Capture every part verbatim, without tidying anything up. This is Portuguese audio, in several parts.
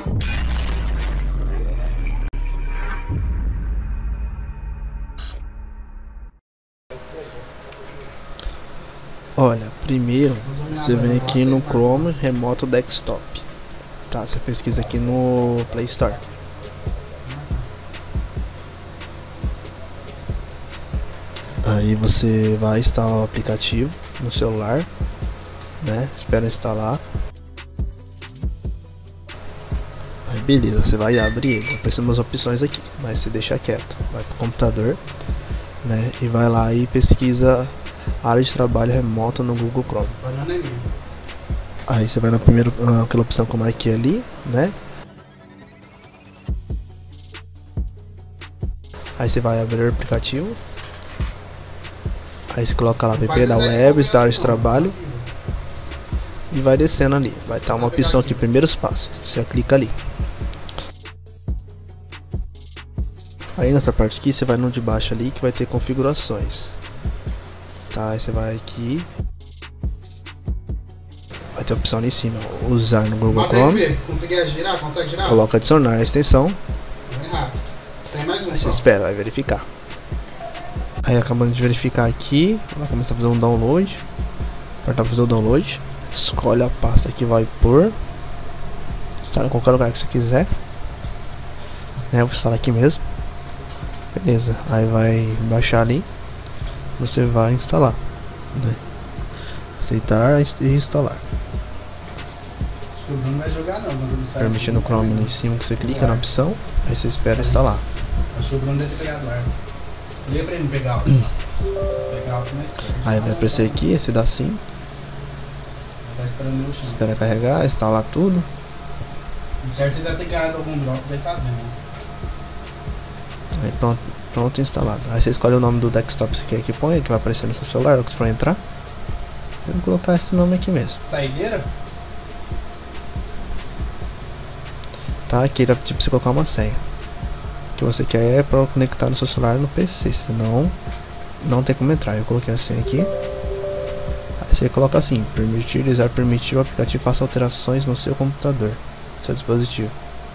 Olha, primeiro você vem aqui no Chrome Remoto Desktop, tá? Você pesquisa aqui no Play Store. Aí você vai instalar o aplicativo no celular, né? Espera instalar. Aí beleza, você vai abrir ele. Aparecem umas opções aqui, mas se deixa quieto. Vai pro computador, né? E vai lá e pesquisa área de trabalho remota no Google Chrome. Aí você vai na primeira, aquela opção que eu marquei ali, né? Aí você vai abrir o aplicativo. Aí você coloca lá V P da web, da área de trabalho. E vai descendo ali. Vai estar uma opção aqui, primeiros passos. Você clica ali. Aí nessa parte aqui você vai no de baixo ali que vai ter configurações. Tá, aí você vai aqui. Vai ter a opção ali em cima, usar no Google Chrome. Consegue girar? Consegue girar? Coloca adicionar a extensão. Tem mais um. Aí você espera, vai verificar. Aí acabando de verificar aqui, vai começar a fazer um download. Apertar para fazer o download. Escolhe a pasta que vai pôr. Instala em qualquer lugar que você quiser. Né, eu vou instalar aqui mesmo. Beleza, aí vai baixar ali. Você vai instalar, né? Aceitar e instalar. O Bruno não vai jogar não, permitir no Chrome ali em cima que você clica na opção. Aí você espera instalar. Acho que o Bruno deve ter pegado o ar. Liga pra ele não pegar o pegar o mais perto. Aí vai aparecer aqui, esse dá sim. Tá esperando o chão. Espera carregar, instalar tudo. De certo ele deve ter ganhado algum drop, deve estar vendo. Aí pronto, pronto instalado. Aí você escolhe o nome do desktop que você quer que põe, que vai aparecer no seu celular, ou que você for entrar. Eu vou colocar esse nome aqui mesmo. Saideira? Tá, aqui ele vai pedir pra você colocar uma senha. O que você quer é para conectar no seu celular no P C, senão não tem como entrar. Eu coloquei a senha aqui. Aí você coloca assim, permitir, usar permitir o aplicativo faça alterações no seu computador, no seu dispositivo.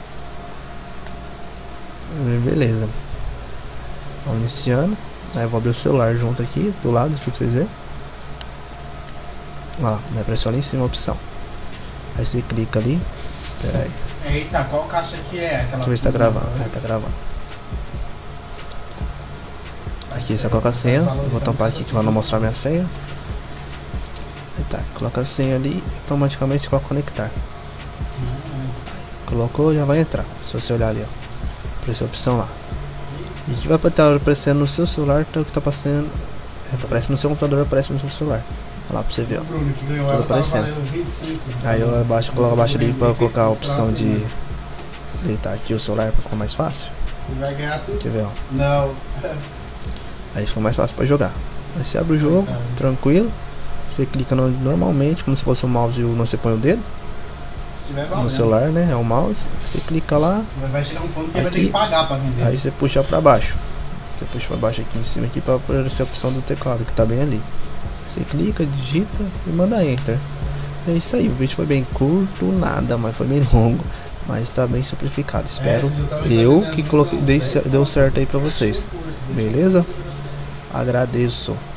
Beleza. Vamos iniciando. Aí eu vou abrir o celular junto aqui, do lado, aqui pra vocês verem. Lá, vai aparecer ali em cima a opção. Aí você clica ali. Pera aí. Eita, qual caixa que é? Aquela. Deixa eu ver se tá gravando. É, tá gravando. Aqui você coloca a senha. Eu vou tampar aqui que vai não mostrar minha senha. Aí tá, coloca a senha ali e automaticamente você coloca conectar. Colocou, já vai entrar. Se você olhar ali, ó. Essa opção lá. E que vai estar aparecendo no seu celular, então o que tá passando. É, aparece no seu computador, aparece no seu celular. Olha lá pra você ver, ó. Tudo aparecendo. Aí eu abaixo, coloco abaixo ali pra colocar a opção de deitar aqui o celular pra ficar mais fácil. Vai ganhar assim? Quer ver, ó? Não. Aí fica mais fácil pra jogar. Aí você abre o jogo, tranquilo. Você clica no, normalmente, como se fosse o mouse e você põe o dedo. No celular, né? É o mouse. Você clica lá. Vai chegar um ponto que vai ter que pagar pra vender. Aí você puxa pra baixo. Você puxa pra baixo aqui em cima aqui pra aparecer a opção do teclado que tá bem ali. Você clica, digita e manda enter. É isso aí. O vídeo foi bem curto, nada, mas foi bem longo. Mas tá bem simplificado. Espero eu que coloquei deu certo aí pra vocês. Beleza? Agradeço.